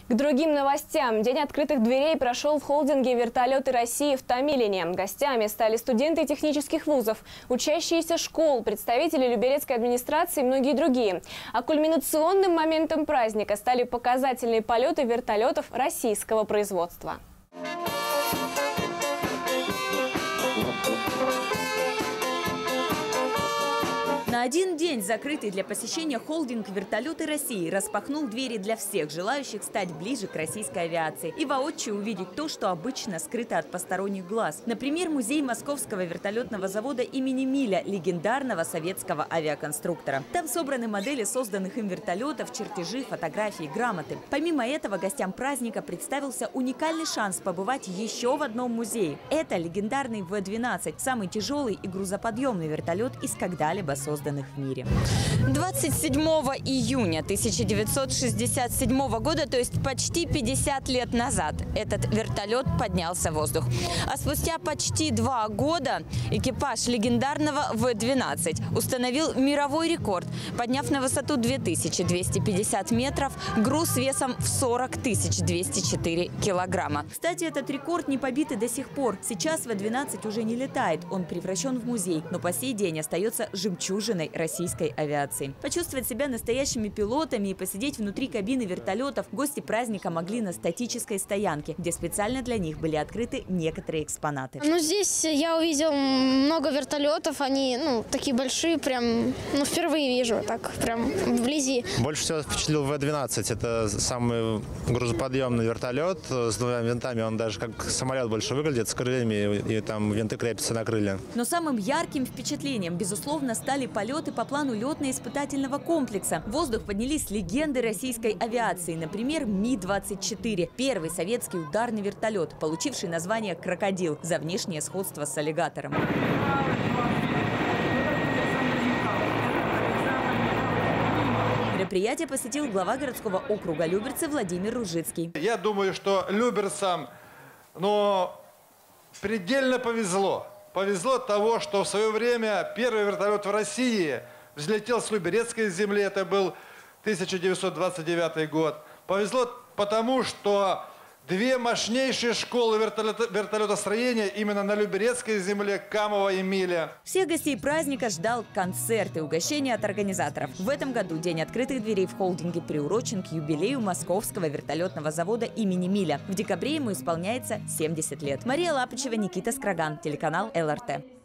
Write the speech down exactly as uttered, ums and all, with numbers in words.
К другим новостям. День открытых дверей прошел в холдинге «Вертолеты России» в Томилине. Гостями стали студенты технических вузов, учащиеся школ, представители Люберецкой администрации и многие другие. А кульминационным моментом праздника стали показательные полеты вертолетов российского производства. На один день закрытый для посещения холдинг «Вертолеты России» распахнул двери для всех желающих стать ближе к российской авиации и воочию увидеть то, что обычно скрыто от посторонних глаз. Например, музей Московского вертолетного завода имени Миля, легендарного советского авиаконструктора. Там собраны модели созданных им вертолетов, чертежи, фотографии, грамоты. Помимо этого, гостям праздника представился уникальный шанс побывать еще в одном музее. Это легендарный вэ двенадцать, самый тяжелый и грузоподъемный вертолет из когда-либо созданных в мире. двадцать седьмого июня тысяча девятьсот шестьдесят седьмого года, то есть почти пятьдесят лет назад, этот вертолет поднялся в воздух. А спустя почти два года экипаж легендарного вэ двенадцать установил мировой рекорд, подняв на высоту две тысячи двести пятьдесят метров груз весом в сорок тысяч двести четыре килограмма. Кстати, этот рекорд не побит и до сих пор. Сейчас вэ двенадцать уже не летает, он превращен в музей, но по сей день остается жемчужиной российской авиации. Почувствовать себя настоящими пилотами и посидеть внутри кабины вертолетов гости праздника могли на статической стоянке, где специально для них были открыты некоторые экспонаты. Ну, здесь я увидел много вертолетов, они, ну, такие большие, прям, ну, впервые вижу, так, прям вблизи. Больше всего впечатлил вэ двенадцать. Это самый грузоподъемный вертолет с двумя винтами. Он даже как самолет больше выглядит, с крыльями, и там винты крепятся на крылья. Но самым ярким впечатлением, безусловно, стали полеты по плану летно-испытательного комплекса. В воздух поднялись легенды российской авиации, например, Ми двадцать четыре, первый советский ударный вертолет, получивший название «Крокодил» за внешнее сходство с аллигатором. Мероприятие посетил глава городского округа Люберцы Владимир Ружицкий. Я думаю, что люберцам, но предельно повезло. Повезло от того, что в свое время первый вертолет в России взлетел с Люберецкой земли, это был тысяча девятьсот двадцать девятый год. Повезло потому, что две мощнейшие школы вертолета, вертолетостроения именно на Люберецкой земле, Камова и Миля. Всех гостей праздника ждал концерт и угощение от организаторов. В этом году День открытых дверей в холдинге приурочен к юбилею Московского вертолетного завода имени Миля. В декабре ему исполняется семьдесят лет. Мария Лапычева, Никита Скраган, телеканал эл эр тэ.